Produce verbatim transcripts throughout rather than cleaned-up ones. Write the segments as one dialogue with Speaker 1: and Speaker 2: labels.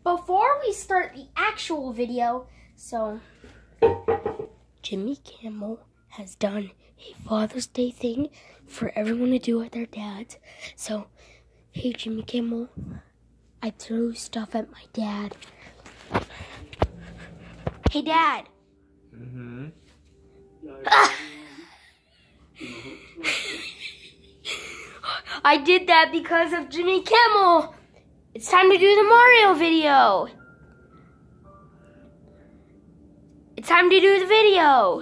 Speaker 1: before we start the actual video, so Jimmy Kimmel has done a Father's Day thing for everyone to do with their dads. So, hey Jimmy Kimmel, I threw stuff at my dad. Hey Dad.
Speaker 2: Mm-hmm.
Speaker 1: I did that because of Jimmy Kimmel. It's time to do the Mario video. It's time to do the video.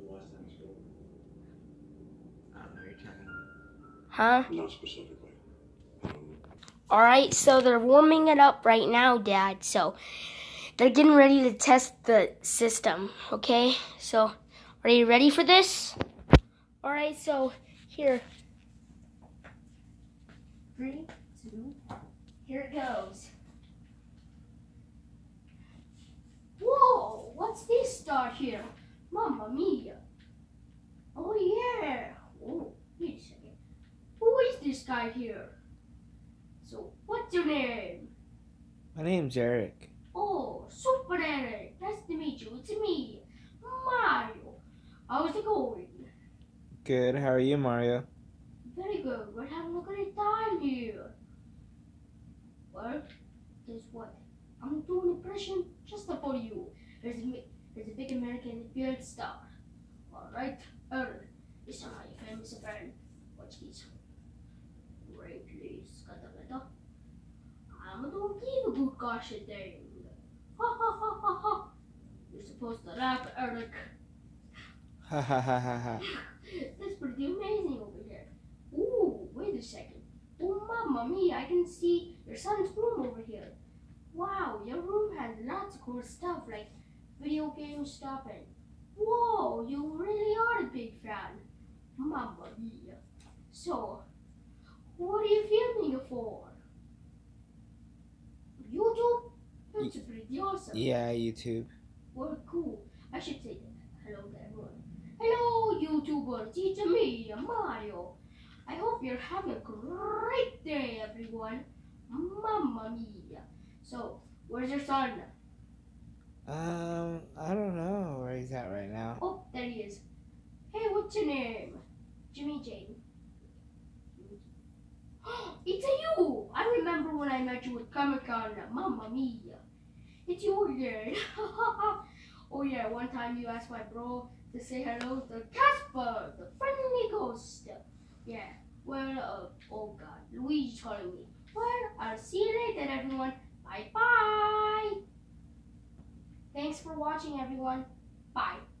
Speaker 1: Huh?
Speaker 3: Not specifically.
Speaker 1: Alright, so they're warming it up right now, Dad. So they're getting ready to test the system, okay? So, are you ready for this? Alright, so here. Three, two, here it goes. Whoa, what's this star here? Mamma mia. Oh yeah. Oh, wait a second. Who is this guy here? So, what's your name?
Speaker 2: My name's Eric.
Speaker 1: Oh, Super Eric. Nice to meet you. It's me, Mario. How's it going?
Speaker 2: Good. How are you, Mario?
Speaker 1: Very good. We're having a great time here. Well, guess what? I'm doing an impression just for you. There's a, there's a big American field star. Alright, Eric, listen, my famous friend. Watch this. Right, please. I'm gonna give a good gosh thing. Ha ha ha ha ha. You're supposed to laugh, Eric.
Speaker 2: Ha ha ha ha ha.
Speaker 1: That's pretty amazing over here. Ooh, wait a second. Oh, mamma mia, I can see your son's room over here. Wow, your room has lots of cool stuff like video game stuff and whoa, you really are a big fan. Mamma mia. So, what are you filming it for? YouTube? That's pretty awesome.
Speaker 2: Yeah, YouTube.
Speaker 1: Well, cool. I should say hello to everyone. Hello, YouTubers. It's me, Mario. I hope you're having a great day, everyone. Mamma mia. So, where's your son?
Speaker 2: Um, I don't know where he's at right now.
Speaker 1: Oh, there he is. Hey, what's your name? Jimmy Jane. It's a you! I remember when I met you at Comic-Con. Mamma mia. It's you again. Oh yeah, one time you asked my bro to say hello to Casper, the friendly ghost. Yeah, well, uh, oh god, Luigi's calling me. Well, I'll see you later, everyone. Bye-bye. Thanks for watching, everyone. Bye.